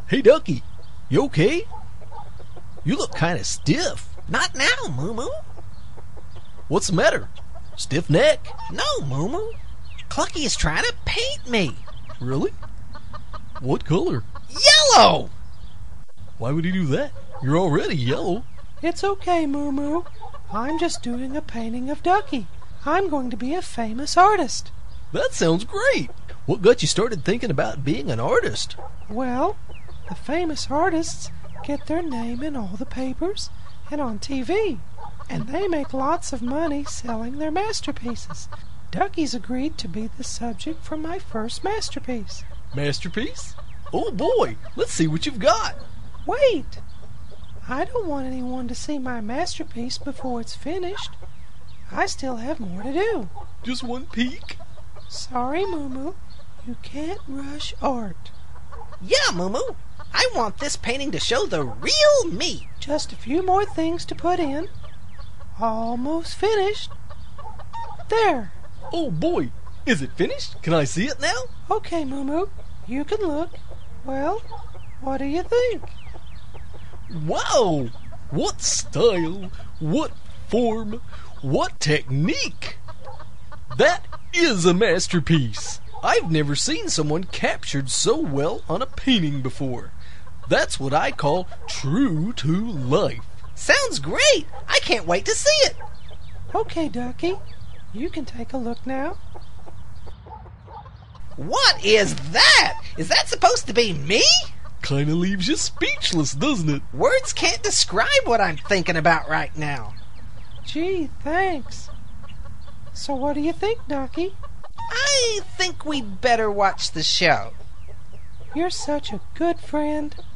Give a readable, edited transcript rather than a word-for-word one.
Hey, Ducky, you okay? You look kind of stiff. Not now, Moo Moo. What's the matter? Stiff neck? No, Moo Moo. Clucky is trying to paint me. Really? What color? Yellow! Why would he do that? You're already yellow. It's okay, Moo Moo. I'm just doing a painting of Ducky. I'm going to be a famous artist. That sounds great. What got you started thinking about being an artist? Well, the famous artists get their name in all the papers and on TV, and they make lots of money selling their masterpieces. Ducky's agreed to be the subject for my first masterpiece. Masterpiece? Oh boy, let's see what you've got. Wait! I don't want anyone to see my masterpiece before it's finished. I still have more to do. Just one peek? Sorry, Moo Moo. You can't rush art. Yeah, Moo Moo. I want this painting to show the real me. Just a few more things to put in. Almost finished. There. Oh boy, is it finished? Can I see it now? Okay, Moo Moo. You can look. Well, what do you think? Wow! What style, what form, what technique! That is a masterpiece! I've never seen someone captured so well on a painting before. That's what I call true to life. Sounds great! I can't wait to see it! Okay, Ducky. You can take a look now. What is that? Is that supposed to be me? Kinda leaves you speechless, doesn't it? Words can't describe what I'm thinking about right now. Gee, thanks. So what do you think, Ducky? I think we'd better watch the show. You're such a good friend.